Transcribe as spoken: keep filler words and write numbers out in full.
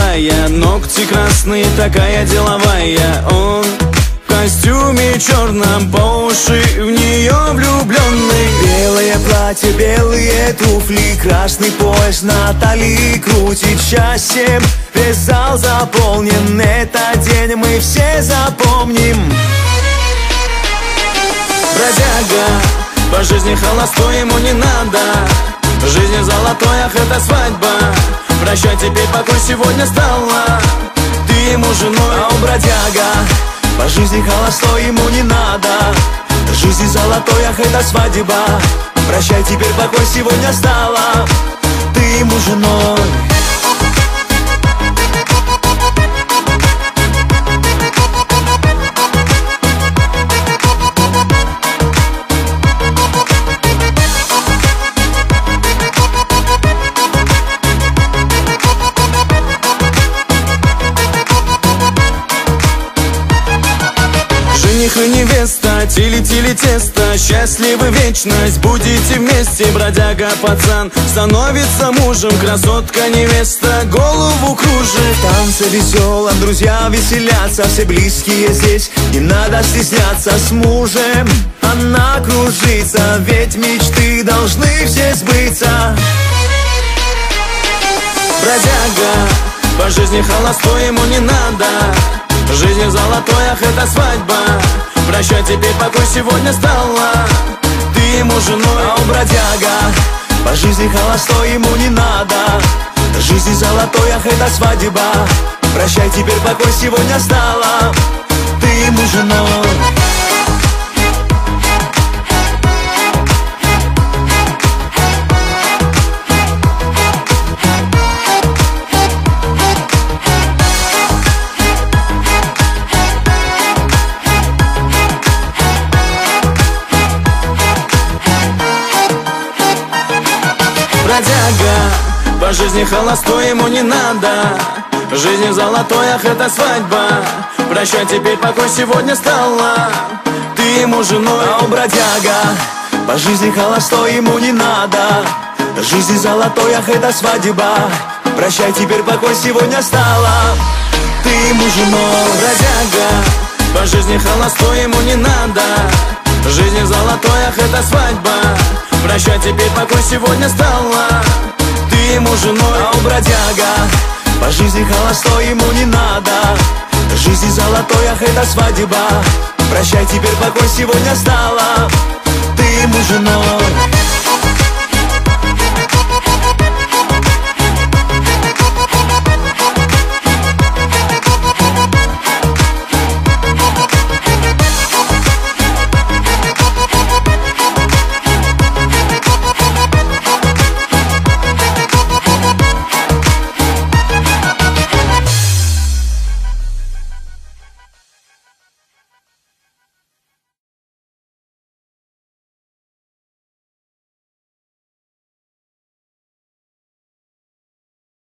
молодая, ногти красные, такая деловая. Он в костюме черном, по уши в нее влюбленный. Белое платье, белые туфли, красный пояс на талии крутит счастьем. Весь зал заполнен, этот день мы все запомним. Бродяга, по жизни холостой, ему не надо. В жизни золотой, ах, это свадьба. Прощай, теперь покой сегодня стала ты ему женой. А у бродяга по жизни холостой, ему не надо. В жизни золотой, ах, это свадьба. Прощай, теперь покой сегодня стала ты ему женой. Жених и невеста, тили-тили тесто, счастливы вечность, будете вместе. Бродяга пацан становится мужем, красотка невеста голову кружит. В танце веселом друзья веселятся, все близкие здесь, не надо стесняться. С мужем она кружится, ведь мечты должны все сбыться. Бродяга, по жизни холостой, ему не надо. В жизни золотой, ах, это свадьба. Прощай, теперь покой сегодня стала ты ему женой. А у бродяга по жизни холостой, ему не надо. В жизни золотой, ах, это свадьба. Прощай, теперь покой сегодня стала ты ему женой. Бродяга, по жизни холостой, ему не надо. В жизни золотой, ах, это свадьба. Прощай, теперь покой сегодня стала ты ему женой. А у бродяга по жизни холостой, ему не надо. В жизни золотой, ах, это свадьба. Прощай, теперь покой сегодня стала ты ему женой. Бродяга, по жизни холостой, ему не надо. В жизни золотой, ах, это свадьба. Прощай, теперь покой сегодня стала ты ему женой. А у бродяга по жизни холостой, ему не надо. В жизни золотой, ах, это свадьба. Прощай, теперь покой сегодня стала ты ему женой.